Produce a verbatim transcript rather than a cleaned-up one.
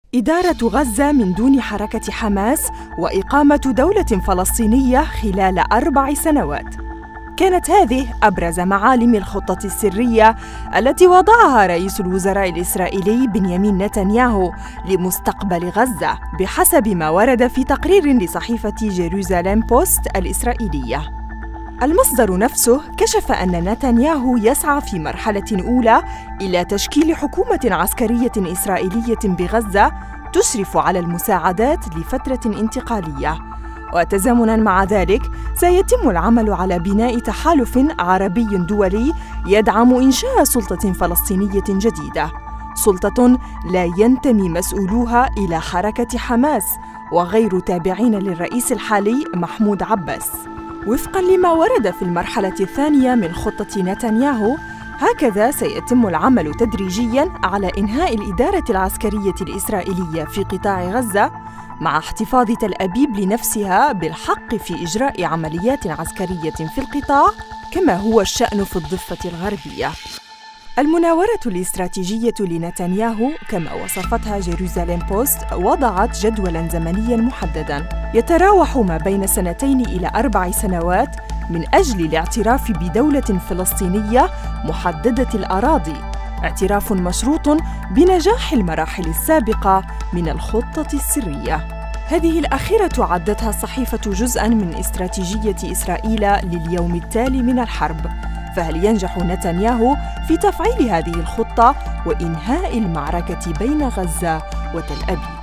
إدارة غزة من دون حركة حماس وإقامة دولة فلسطينية خلال أربع سنوات. كانت هذه أبرز معالم الخطة السرية التي وضعها رئيس الوزراء الإسرائيلي بنيامين نتنياهو لمستقبل غزة، بحسب ما ورد في تقرير لصحيفة جيروزاليم بوست الإسرائيلية. المصدر نفسه كشف أن نتنياهو يسعى في مرحلة أولى إلى تشكيل حكومة عسكرية إسرائيلية بغزة تشرف على المساعدات لفترة انتقالية، وتزامناً مع ذلك سيتم العمل على بناء تحالف عربي دولي يدعم إنشاء سلطة فلسطينية جديدة، سلطة لا ينتمي مسؤولوها إلى حركة حماس وغير تابعين للرئيس الحالي محمود عباس. وفقاً لما ورد في المرحلة الثانية من خطة نتنياهو، هكذا سيتم العمل تدريجياً على إنهاء الإدارة العسكرية الإسرائيلية في قطاع غزة، مع احتفاظ تل أبيب لنفسها بالحق في إجراء عمليات عسكرية في القطاع كما هو الشأن في الضفة الغربية. المناورة الاستراتيجية لنتنياهو كما وصفتها جيروزاليم بوست وضعت جدولاً زمنياً محدداً يتراوح ما بين سنتين إلى أربع سنوات من أجل الاعتراف بدولة فلسطينية محددة الأراضي، اعتراف مشروط بنجاح المراحل السابقة من الخطة السرية. هذه الأخيرة عدتها الصحيفة جزءاً من استراتيجية إسرائيل لليوم التالي من الحرب، فهل ينجح نتنياهو في تفعيل هذه الخطة وإنهاء المعركة بين غزة وتل أبيب؟